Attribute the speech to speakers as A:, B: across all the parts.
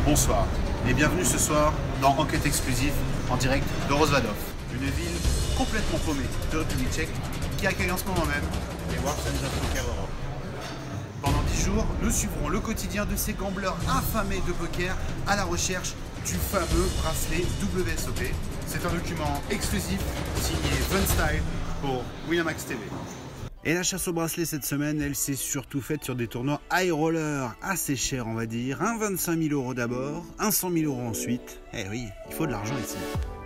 A: Bonsoir et bienvenue ce soir dans Enquête exclusive en direct de Rozvadov, une ville complètement paumée de République tchèque qui accueille en ce moment même les World Series of Poker Europe. Pendant 10 jours, nous suivrons le quotidien de ces gamblers affamés de poker à la recherche du fameux bracelet WSOP. C'est un document exclusif signé Fun Style pour Winamax TV. Et la chasse au bracelet cette semaine, elle s'est surtout faite sur des tournois high roller assez chers on va dire. Un 25 000 € d'abord, un 100 000 € ensuite. Eh oui, il faut de l'argent ici.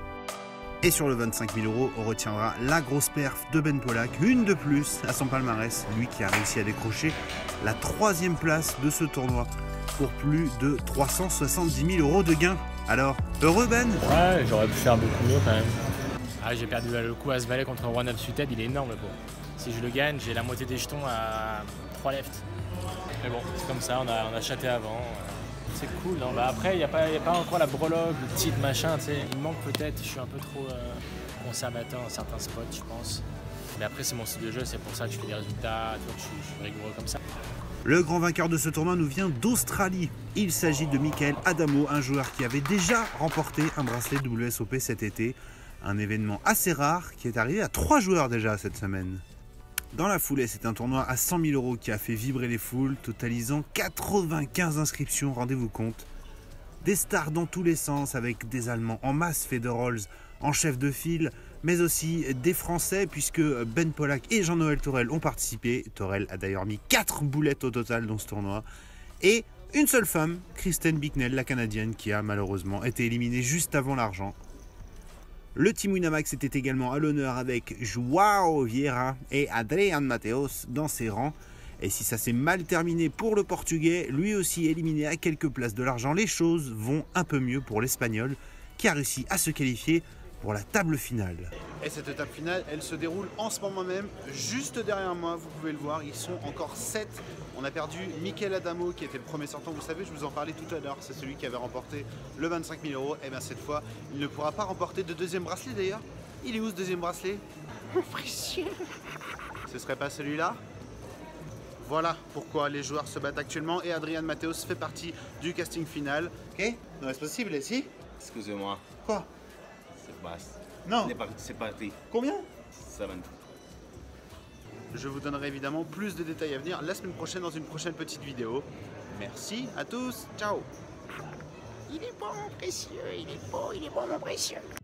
A: Et sur le 25 000 €, on retiendra la grosse perf de Ben Pollack, une de plus à son palmarès, lui qui a réussi à décrocher la 3e place de ce tournoi pour plus de 370 000 € de gains. Alors, heureux Ben?
B: Ouais, j'aurais pu faire beaucoup mieux quand même. Ah, j'ai perdu le coup à ce valet contre One Up Suited, il est énorme le pot. Si je le gagne, j'ai la moitié des jetons à 3 left. Mais bon, c'est comme ça, on a chaté avant. C'est cool, non bah après, il n'y a pas encore la breloque, le titre, machin, tu sais. Il me manque peut-être, je suis un peu trop conservateur dans certains spots, je pense. Mais après, c'est mon style de jeu, c'est pour ça que je fais des résultats, tu vois, que je suis rigoureux comme ça.
A: Le grand vainqueur de ce tournoi nous vient d'Australie. Il s'agit de Michael Adamo, un joueur qui avait déjà remporté un bracelet WSOP cet été. Un événement assez rare qui est arrivé à 3 joueurs déjà cette semaine. Dans la foulée, c'est un tournoi à 100 000 € qui a fait vibrer les foules, totalisant 95 inscriptions, rendez-vous compte. Des stars dans tous les sens, avec des Allemands en masse, Federholz en chef de file, mais aussi des Français, puisque Ben Pollack et Jean-Noël Torel ont participé. Torel a d'ailleurs mis 4 boulettes au total dans ce tournoi. Et une seule femme, Kristen Bicknell, la Canadienne, qui a malheureusement été éliminée juste avant l'argent. Le team Winamax était également à l'honneur avec João Vieira et Adrian Mateos dans ses rangs. Et si ça s'est mal terminé pour le Portugais, lui aussi éliminé à quelques places de l'argent, les choses vont un peu mieux pour l'Espagnol qui a réussi à se qualifier pour la table finale. Et cette table finale, elle se déroule en ce moment même, juste derrière moi, vous pouvez le voir, ils sont encore 7. On a perdu Michael Adamo qui était le premier sortant, vous savez, je vous en parlais tout à l'heure, c'est celui qui avait remporté le 25 000 €. Et bien cette fois, il ne pourra pas remporter de deuxième bracelet d'ailleurs. Il est où ce deuxième bracelet? Mon précieux. Ce serait pas celui-là? Voilà pourquoi les joueurs se battent actuellement et Adrian Mateos fait partie du casting final. Ok? Non, est-ce possible ici?
C: Excusez-moi.
A: Quoi?
C: C'est basse.
A: Non.
C: C'est parti.
A: Combien?
C: 7.
A: Je vous donnerai évidemment plus de détails à venir la semaine prochaine dans une prochaine petite vidéo. Merci à tous. Ciao.
D: Il est bon mon précieux, il est beau mon précieux.